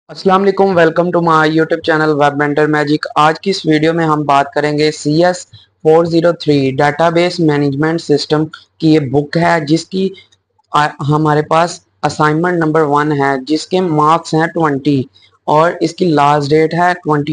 अस्सलाम वालेकुम, welcome to my YouTube channel web mentor magic. आज की इस वीडियो में हम बात करेंगे CS403 डेटाबेस मैनेजमेंट सिस्टम की ये बुक है, जिसकी हमारे पास असाइनमेंट नंबर 1 है, जिसके मार्क्स हैं 20 और इसकी लास्ट डेट है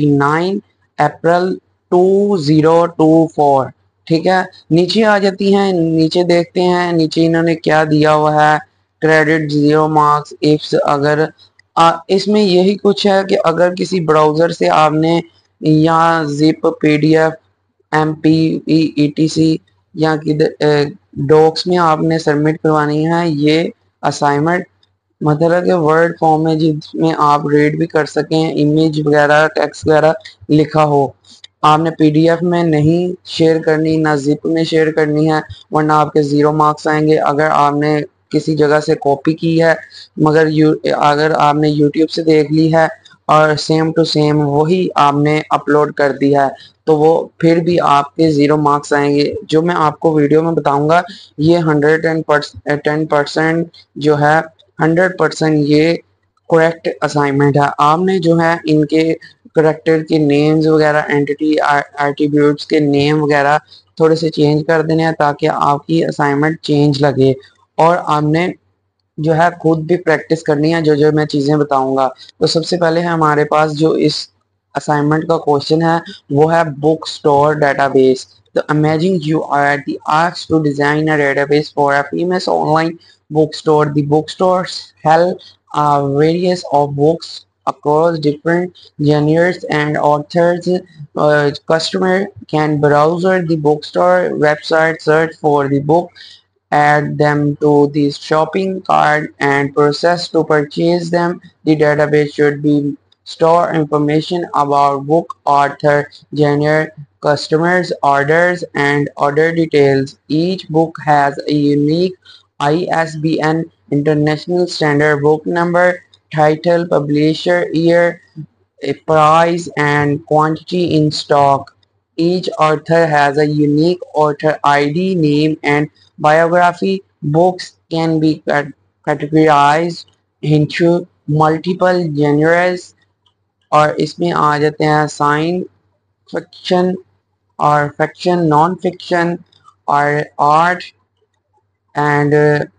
29 अप्रैल 2024। ठीक है, नीचे आ जाती हैं, नीचे देखते हैं नीचे इन्होंने क्या दिया हुआ है। क्रेडिट 0 मार्क्स इफ्स अगर इसमें यही कुछ है कि अगर किसी ब्राउज़र से आपने या जिप PDF MP ETC या किधर डॉक्स में आपने सबमिट करवानी है ये असाइनमेंट, मतलब कि वर्ड फॉर्म में जिसमें आप रीड भी कर सकें, इमेज वगैरह टेक्स्ट वगैरह लिखा हो। आपने PDF में नहीं शेयर करनी, ना जिप में शेयर करनी है, वरना आपके 0 मार्क्स आएंगे। अगर आपने किसी जगह से कॉपी की है मगर अगर आपने यूट्यूब से देख ली है और सेम टू सेम वही आपने अपलोड कर दिया है, तो वो फिर भी आपके 0 मार्क्स आएंगे। जो मैं आपको वीडियो में बताऊंगा ये 110% जो है 100% ये करेक्ट असाइनमेंट है। आपने जो है इनके करेक्टर के नेम्स वगैरह, एंटिटी एट्रीब्यूट्स के नेम वगैरह थोड़े से चेंज कर देने हैं ताकि आपकी असाइनमेंट चेंज लगे। और आपने जो है खुद भी प्रैक्टिस करनी है जो जो मैं चीज़ें बताऊंगा। तो सबसे पहले हमारे पास जो इस असाइनमेंट का क्वेश्चन है वो है बुक स्टोर डेटाबेस। तो imagine you are at the asked to design a database for a famous online book store. The bookstores sell various of books across different genres and authors. Customer can browse the bookstore website, search for the book, add them to the shopping cart, and process to purchase them. The database should be store information about book author, genre, customers, orders, and other details. Each book has a unique ISBN, International Standard Book Number, title, publisher, year, a price, and quantity in stock. Each author has a unique author ID, name, and biography. Books can be categorized into multiple genres और इसमें आ जाते हैं science fiction और fiction, non fiction और art and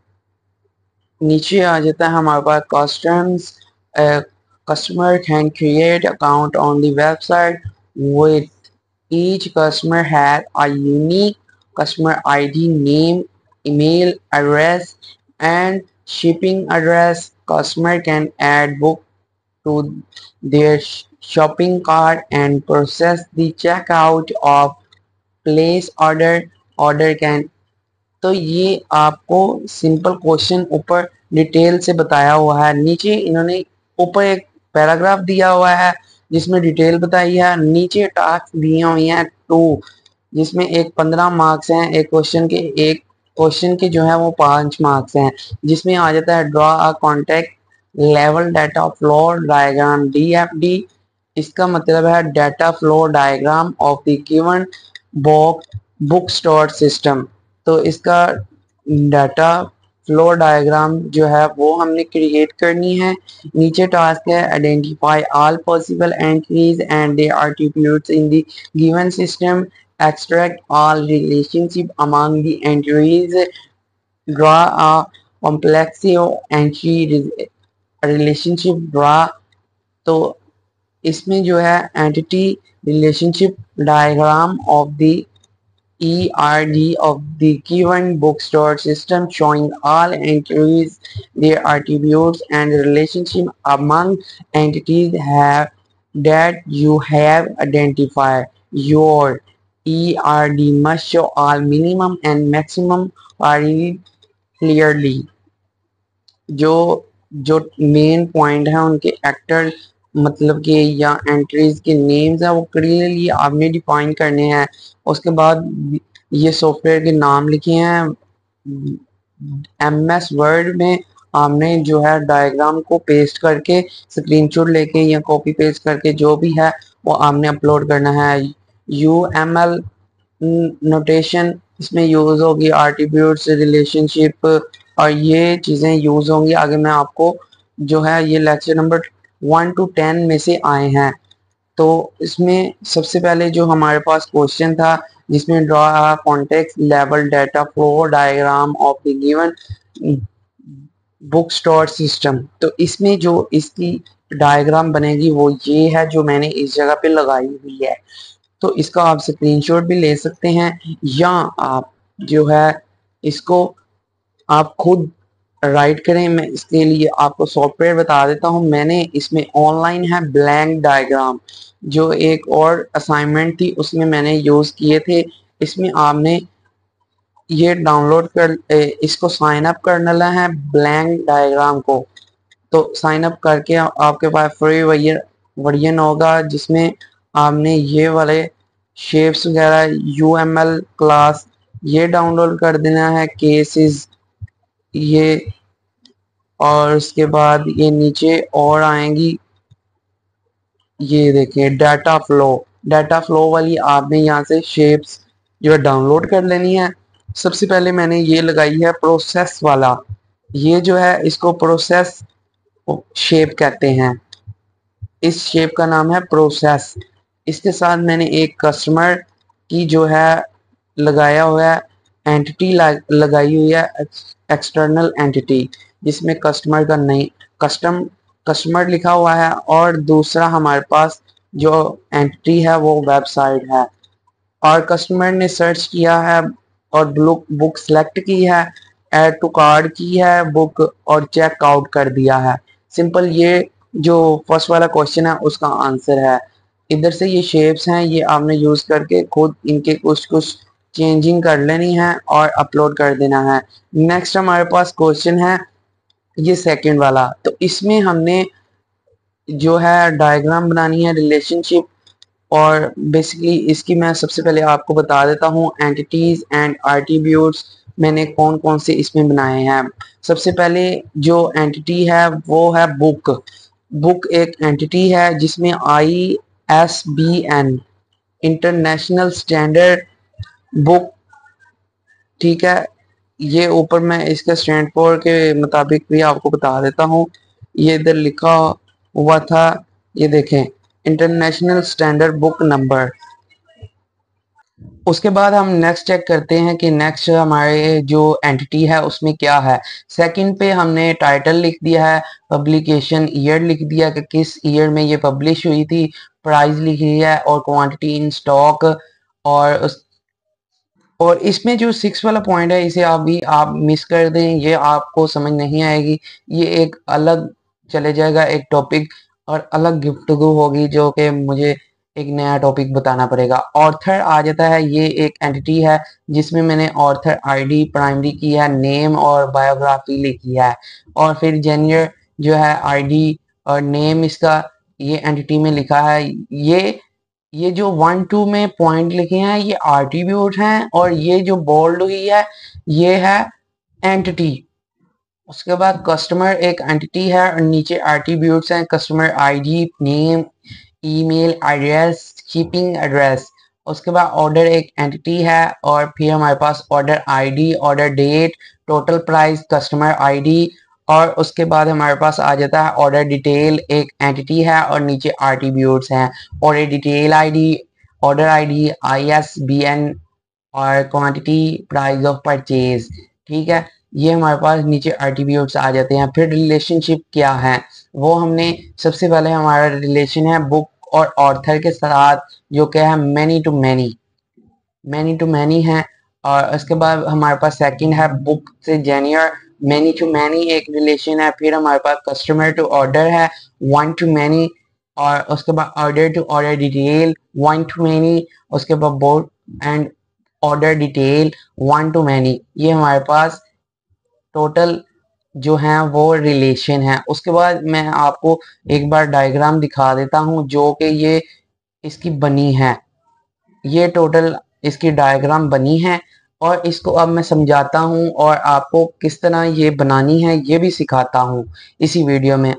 नीचे आ जाता है हमारे पास customs. Customer can create account on the website with each customer has a unique customer ID, name, email address, and shipping address. Customer can add book to their shopping cart and process the checkout of place order. Order can, तो ये आपको simple question ऊपर detail से बताया हुआ है। नीचे इन्होंने ऊपर एक पैराग्राफ दिया हुआ है जिसमें डिटेल बताई है। नीचे टास्क दिए हुए हैं 2, जिसमें एक 15 मार्क्स हैं, एक क्वेश्चन के जो है वो 5 मार्क्स हैं। जिसमें आ जाता है draw a context level data flow diagram, DFD। इसका मतलब है data flow diagram of the given book store system. तो इसका डाटा फ्लो डायग्राम जो है वो हमने क्रिएट करनी है। नीचे टास्क है identify all possible entries and their attributes in the given system, extract all relationship among the entries, draw a complex entry relationship draw। तो इसमें जो है entity relationship diagram of the ERD of the given bookstore system showing all entries, their attributes, and the relationship among entities have that you have identified. Your ERD must show all minimum and maximum queries clearly. जो जो main point है उनके actor मतलब कि या entries के names है वो क्लियरली आपने डिफाइन करने हैं। उसके बाद ये सॉफ्टवेयर के नाम लिखे हैं। MS वर्ड में आपने जो है डायग्राम को पेस्ट करके स्क्रीनशॉट लेके या कॉपी पेस्ट करके जो भी है वो आपने अपलोड करना है। UML नोटेशन इसमें यूज होगी, एट्रीब्यूट्स, रिलेशनशिप और ये चीज़ें यूज होंगी। आगे मैं आपको जो है ये लेक्चर नंबर 1 to 10 में से आए हैं। तो इसमें सबसे पहले जो हमारे पास क्वेश्चन था जिसमें draw a context level data flow diagram of the given book store system, तो इसमें जो इसकी डायग्राम बनेगी वो ये है जो मैंने इस जगह पे लगाई हुई है। तो इसका आप स्क्रीनशॉट भी ले सकते हैं या आप जो है इसको आप खुद राइट करें। मैं इसके लिए आपको सॉफ्टवेयर बता देता हूं। मैंने इसमें ऑनलाइन है ब्लैंक डायग्राम, जो एक और असाइनमेंट थी उसमें मैंने यूज किए थे। इसमें आपने ये डाउनलोड कर इसको साइन अप करना है ब्लैंक डायग्राम को। तो साइन अप करके आपके पास फ्री वर्जन होगा जिसमें आपने ये वाले शेप्स वगैरह यूएमएल क्लास ये डाउनलोड कर देना है, केसेस ये, और उसके बाद ये नीचे और आएंगी, ये देखिए डाटा फ्लो वाली आपने यहाँ से शेप्स जो है डाउनलोड कर लेनी है। सबसे पहले मैंने ये लगाई है प्रोसेस वाला, ये जो है इसको प्रोसेस शेप कहते हैं, इस शेप का नाम है प्रोसेस। इसके साथ मैंने एक कस्टमर की जो है लगाया हुआ है एंटिटी लगाई हुई है, एक्सटर्नल एंटिटी, जिसमें कस्टमर का नहीं कस्टमर लिखा हुआ है, और दूसरा हमारे पास जो एंटिटी है वो वेबसाइट है। और कस्टमर ने सर्च किया है और बुक सेलेक्ट की है, ऐड टू कार्ड की है बुक और चेक आउट कर दिया है। सिंपल, ये जो फर्स्ट वाला क्वेश्चन है उसका आंसर है। इधर से ये शेप्स हैं, ये आपने यूज करके खुद इनके कुछ कुछ चेंजिंग कर लेनी है और अपलोड कर देना है। नेक्स्ट हमारे पास क्वेश्चन है ये सेकंड वाला, तो इसमें हमने जो है डायग्राम बनानी है रिलेशनशिप, और बेसिकली इसकी मैं सबसे पहले आपको बता देता हूँ एंटिटीज एंड एट्रीब्यूट्स मैंने कौन कौन से इसमें बनाए हैं। सबसे पहले जो एंटिटी है वो है बुक। बुक एक एंटिटी है जिसमें ISBN इंटरनेशनल स्टैंडर्ड बुक, ठीक है। ये ऊपर मैं इसके स्टैंडफोर्ड के मुताबिक भी आपको बता देता हूँ, ये इधर लिखा हुआ था, ये देखें इंटरनेशनल स्टैंडर्ड बुक नंबर। उसके बाद हम नेक्स्ट चेक करते हैं कि नेक्स्ट हमारे जो एंटिटी है उसमें क्या है। सेकंड पे हमने टाइटल लिख दिया है, पब्लिकेशन ईयर लिख दिया कि किस ईयर में ये पब्लिश हुई थी, प्राइस लिख दिया है और क्वांटिटी इन स्टॉक। और इसमें जो 6 वाला पॉइंट है इसे आप मिस कर दें, ये आपको समझ नहीं आएगी, ये एक अलग चले जाएगा एक टॉपिक और अलग गुफ्तगू होगी जो कि मुझे एक नया टॉपिक बताना पड़ेगा। ऑर्थर आ जाता है, ये एक एंटिटी है जिसमें मैंने ऑर्थर आईडी प्राइमरी की है, नेम और बायोग्राफी लिखी है, और फिर जेनियर जो है आईडी और नेम इसका ये एंटिटी में लिखा है। ये जो 1 2 में पॉइंट लिखे हैं ये एट्रीब्यूट हैं, और ये जो बोल्ड हुई है ये है एंटिटी। उसके बाद कस्टमर एक एंटिटी है और नीचे एट्रीब्यूट्स हैं, customer ID, name, email address, shipping address. उसके बाद ऑर्डर एक एंटिटी है, और फिर हमारे पास order ID, order date, total price, customer ID, और उसके बाद हमारे पास आ जाता है ऑर्डर डिटेल एक एंटिटी है और नीचे एट्रीब्यूट्स हैं, order detail ID, order ID, ISBN और क्वांटिटी, प्राइस ऑफ परचेज, ठीक है। ये हमारे पास नीचे एट्रीब्यूट्स आ जाते हैं। फिर रिलेशनशिप क्या है वो हमने सबसे पहले हमारा रिलेशन है बुक और ऑर्थर के साथ जो क्या है मैनी टू मैनी है। और उसके बाद हमारे पास सेकंड है बुक से जेनियर, मैनी टू मैनी एक रिलेशन है। फिर हमारे पास कस्टमर टू ऑर्डर है 1 to many, और उसके बाद order to order detail 1 to many, उसके बाद board and order detail 1 to many। ये हमारे पास टोटल जो है वो रिलेशन है। उसके बाद मैं आपको एक बार डायग्राम दिखा देता हूँ जो कि ये इसकी बनी है, ये टोटल इसकी डायग्राम बनी है, और इसको अब मैं समझाता हूँ और आपको किस तरह ये बनानी है ये भी सिखाता हूँ इसी वीडियो में।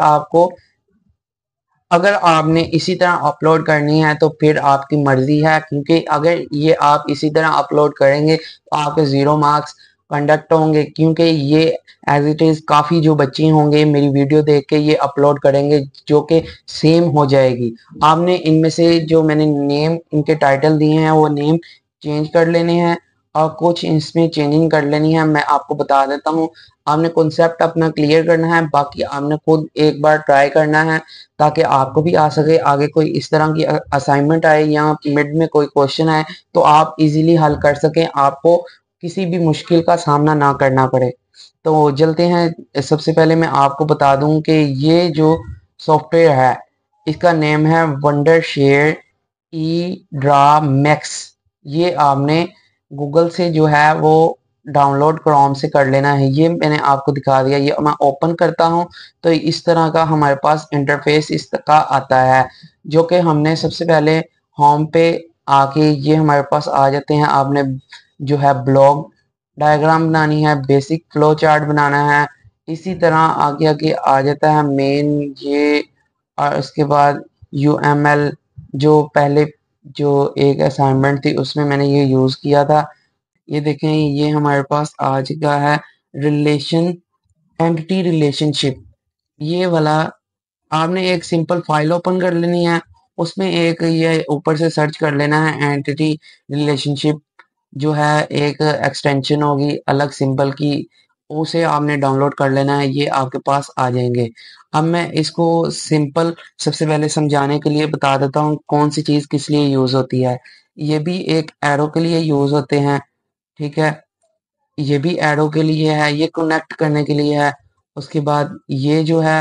अगर आपने इसी तरह अपलोड करनी है तो फिर आपकी मर्जी है, क्योंकि अगर ये आप इसी तरह अपलोड करेंगे तो आपके 0 मार्क्स कंडक्ट होंगे, क्योंकि ये एज इट इज़ काफ़ी जो बच्चे होंगे मेरी वीडियो देख के ये अपलोड करेंगे जो कि सेम हो जाएगी। आपने इनमें से जो मैंने नेम इनके टाइटल दिए हैं वो नेम चेंज कर लेने हैं और कुछ इसमें चेंजिंग कर लेनी है। मैं आपको बता देता हूँ, आपने कॉन्सेप्ट अपना क्लियर करना है, बाकी आपने खुद एक बार ट्राई करना है ताकि आपको भी आ सके। आगे कोई इस तरह की असाइनमेंट आए या मिड में कोई क्वेश्चन आए तो आप इजीली हल कर सकें, आपको किसी भी मुश्किल का सामना ना करना पड़े। तो चलते हैं, सबसे पहले मैं आपको बता दूं कि ये जो सॉफ्टवेयर है इसका नेम है Wondershare EdrawMax. ये आपने गूगल से जो है वो डाउनलोड क्रोम से कर लेना है। ये मैंने आपको दिखा दिया, ये मैं ओपन करता हूँ तो इस तरह का हमारे पास इंटरफेस इसका आता है, जो कि हमने सबसे पहले होम पे आके ये हमारे पास आ जाते हैं। आपने जो है ब्लॉग डायग्राम बनानी है, बेसिक फ्लो चार्ट बनाना है, इसी तरह आगे आगे आ जाता है मेन ये। और उसके बाद यूएमएल, जो पहले जो एक असाइनमेंट थी उसमें मैंने ये यूज़ किया था। ये देखें, ये हमारे पास आज का है रिलेशन, एंटिटी रिलेशनशिप। ये वाला आपने एक सिंपल फाइल ओपन कर लेनी है, उसमें एक ये ऊपर से सर्च कर लेना है एंटिटी रिलेशनशिप, जो है एक एक्सटेंशन होगी अलग सिंबल की, उसे आपने डाउनलोड कर लेना है, ये आपके पास आ जाएंगे। अब मैं इसको सिंपल सबसे पहले समझाने के लिए बता देता हूँ कौन सी चीज़ किस लिए यूज़ होती है। ये भी एक एरो के लिए यूज़ होते हैं, ठीक है। ये भी एरो के लिए है, ये कनेक्ट करने के लिए है। उसके बाद ये जो है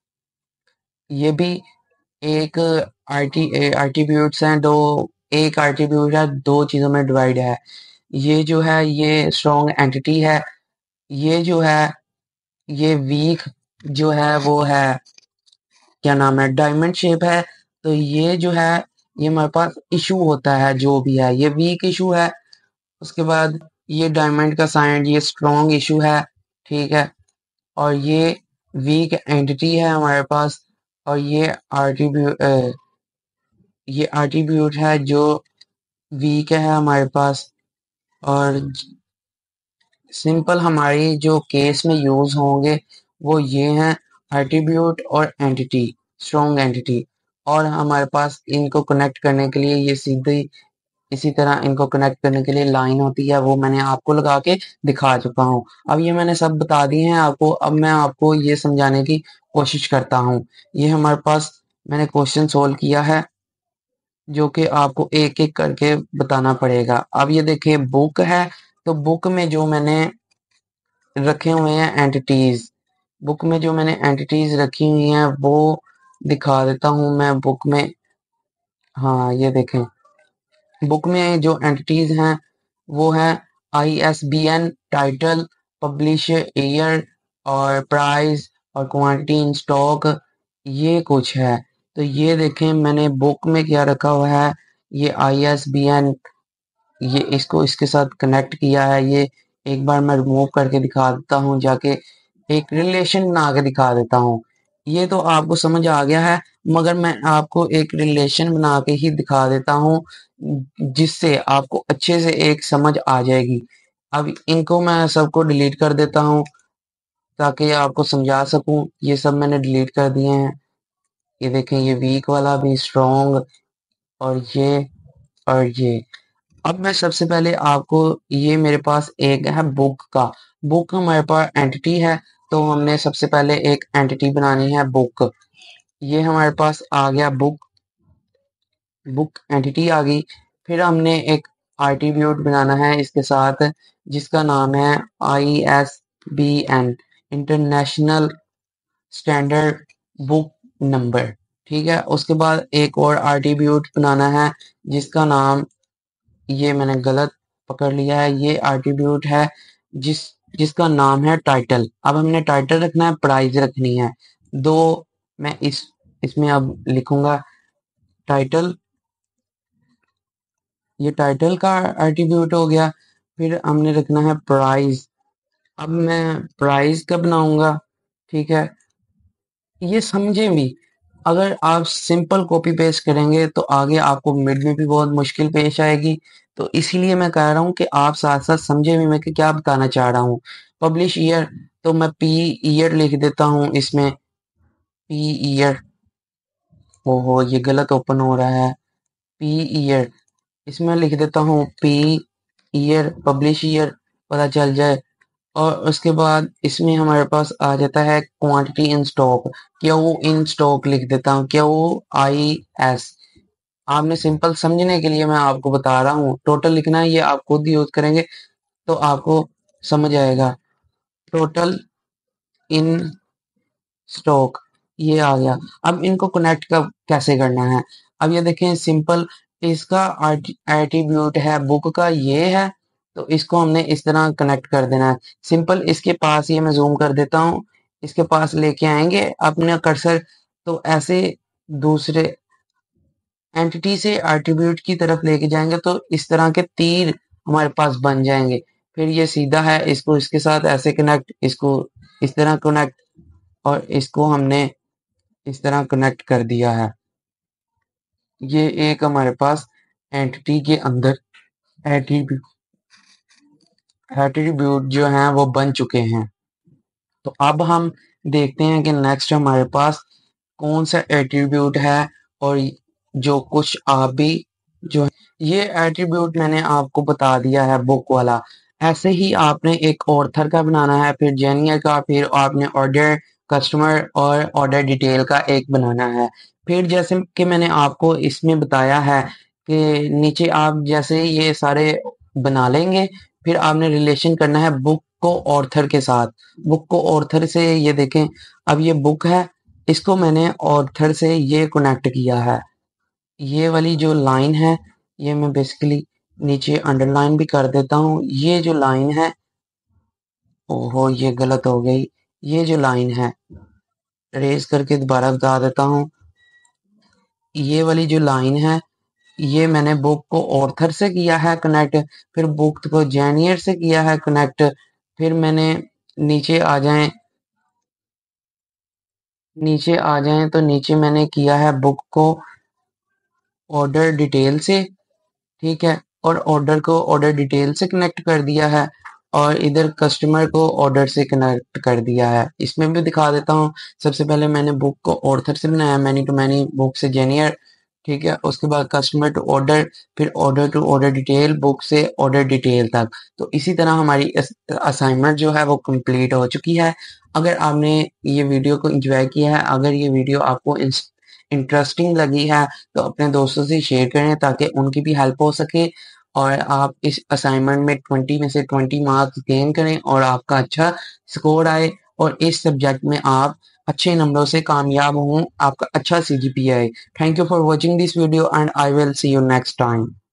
ये भी एक आर्टिब्यूट्स हैं दो, एक आर्टिब्यूट है दो चीज़ों में डिवाइड है। ये जो है ये स्ट्रॉन्ग एंटिटी है, ये जो है ये वीक जो है वो है, क्या नाम है, डायमंड शेप है। तो ये जो है ये हमारे पास इशू होता है, जो भी है ये वीक इशू है। उसके बाद ये डायमंड का साइन ये स्ट्रॉन्ग इशू है, ठीक है। और ये वीक एंटिटी है हमारे पास, और ये आर्टिब्यूट है जो वीक है हमारे पास। और सिंपल हमारी जो केस में यूज होंगे वो ये हैं एट्रीब्यूट और एंटिटी, स्ट्रॉन्ग एंटिटी। और हमारे पास इनको कनेक्ट करने के लिए ये सीधी इसी तरह इनको कनेक्ट करने के लिए लाइन होती है, वो मैंने आपको लगा के दिखा चुका हूँ। अब ये मैंने सब बता दिए हैं आपको, अब मैं आपको ये समझाने की कोशिश करता हूँ। ये हमारे पास मैंने क्वेश्चन सोल्व किया है जो कि आपको एक एक करके बताना पड़ेगा। अब ये देखिए बुक है, तो बुक में जो मैंने रखे हुए हैं एंटिटीज, बुक में जो मैंने एंटिटीज रखी हुई हैं वो दिखा देता हूँ मैं बुक में। हाँ ये देखें, बुक में जो एंटिटीज हैं वो है ISBN, टाइटल, पब्लिश ईयर और प्राइस और क्वांटिटी इन स्टॉक, ये कुछ है। तो ये देखें मैंने बुक में क्या रखा हुआ है, ये ISBN, ये इसको इसके साथ कनेक्ट किया है। ये एक बार मैं रिमूव करके दिखा देता हूँ, जाके एक रिलेशन बना के दिखा देता हूँ। ये तो आपको समझ आ गया है, मगर मैं आपको एक रिलेशन बना के ही दिखा देता हूँ जिससे आपको अच्छे से एक समझ आ जाएगी। अब इनको मैं सबको डिलीट कर देता हूँ ताकि आपको समझा सकूं। ये सब मैंने डिलीट कर दिए हैं। ये देखें, ये वीक वाला भी, स्ट्रॉन्ग, और ये और ये। अब मैं सबसे पहले आपको, ये मेरे पास एक है बुक का, बुक हमारे पास एंटिटी है, तो हमने सबसे पहले एक एंटिटी बनानी है बुक। ये हमारे पास आ गया बुक, बुक एंटिटी आ गई। फिर हमने एक आर्टिब्यूट बनाना है इसके साथ जिसका नाम है ISBN, international standard book number, ठीक है। उसके बाद एक और आर्टिब्यूट बनाना है जिसका नाम, ये मैंने गलत पकड़ लिया है, ये एट्रीब्यूट है जिस जिसका नाम है टाइटल। अब हमने टाइटल रखना है, प्राइस रखनी है दो। मैं इसमें अब लिखूंगा टाइटल, ये टाइटल का एट्रीब्यूट हो गया। फिर हमने रखना है प्राइस। अब मैं प्राइस का बनाऊंगा, ठीक है। ये समझे भी, अगर आप सिंपल कॉपी पेस्ट करेंगे तो आगे आपको मिड में भी बहुत मुश्किल पेश आएगी। तो इसीलिए मैं कह रहा हूँ कि आप साथ साथ समझे भी मैं कि क्या बताना चाह रहा हूँ। पब्लिश ईयर, तो मैं पी ईयर लिख देता हूँ इसमें, पी ईयर। ओहो ये गलत ओपन हो रहा है। पी ईयर, इसमें लिख देता हूँ पी ईयर, पब्लिश ईयर पता चल जाए। और उसके बाद इसमें हमारे पास आ जाता है quantity in stock, Q in stock लिख देता हूँ, क्यू आई एस। आपने सिंपल समझने के लिए मैं आपको बता रहा हूँ, टोटल लिखना है ये आप खुद यूज करेंगे तो आपको समझ आएगा। टोटल इन स्टॉक, ये आ गया। अब इनको कनेक्ट कब कैसे करना है? अब ये देखें सिंपल, इसका एट्रीब्यूट है बुक का ये है, तो इसको हमने इस तरह कनेक्ट कर देना है। सिंपल इसके पास, ये मैं जूम कर देता हूँ, इसके पास लेके आएंगे अपने कर्सर, तो ऐसे दूसरे एंटिटी से एट्रीब्यूट की तरफ लेके जाएंगे तो इस तरह के तीर हमारे पास बन जाएंगे। फिर ये सीधा है, इसको इसके साथ ऐसे कनेक्ट, इसको इस तरह कनेक्ट, और इसको हमने इस तरह कनेक्ट कर दिया है। ये एक हमारे पास एंटिटी के अंदर एट्रीब्यूट एट्रीब्यूट जो हैं वो बन चुके हैं। तो अब हम देखते हैं कि नेक्स्ट हमारे पास कौन सा एट्रीब्यूट है। और जो कुछ आप भी जो ये एट्रीब्यूट मैंने आपको बता दिया है बुक वाला। ऐसे ही आपने एक ऑर्थर का बनाना है, फिर जेनियर का, फिर आपने ऑर्डर कस्टमर और ऑर्डर डिटेल का एक बनाना है। फिर जैसे कि मैंने आपको इसमें बताया है कि नीचे आप जैसे ये सारे बना लेंगे, फिर आपने रिलेशन करना है बुक को ऑर्थर के साथ। बुक को ऑर्थर से, ये देखें अब ये बुक है, इसको मैंने ऑर्थर से ये कनेक्ट किया है। ये वाली जो लाइन है, ये मैं बेसिकली नीचे अंडरलाइन भी कर देता हूँ। ये जो लाइन है, ओहो ये गलत हो गई। ये जो लाइन है, रेज करके दोबारा बता देता हूँ। ये वाली जो लाइन है, ये मैंने बुक को ऑर्थर से किया है कनेक्ट, फिर बुक को जेनियर से किया है कनेक्ट। फिर मैंने नीचे आ जाएं, तो नीचे मैंने किया है बुक को ऑर्डर डिटेल से, ठीक है, और ऑर्डर को ऑर्डर डिटेल से कनेक्ट कर दिया है, और इधर कस्टमर को ऑर्डर से कनेक्ट कर दिया है। इसमें भी दिखा देता हूँ। सबसे पहले मैंने बुक को ऑर्थर से बनाया, मैनी टू मैनी, बुक से जेनियर, ठीक है, उसके बाद कस्टमर टू ऑर्डर, फिर order to order detail, book से ऑर्डर डिटेल तक। तो इसी तरह हमारी असाइनमेंट जो है वो कंप्लीट हो चुकी है। अगर आपने ये वीडियो को एंजॉय किया है, अगर ये वीडियो आपको इंटरेस्टिंग लगी है, तो अपने दोस्तों से शेयर करें ताकि उनकी भी हेल्प हो सके, और आप इस असाइनमेंट में 20 में से 20 मार्क्स गेन करें और आपका अच्छा स्कोर आए, और इस सब्जेक्ट में आप अच्छे नंबरों से कामयाब हों, आपका अच्छा CGPA आए। Thank you for watching this video and I will see you next time.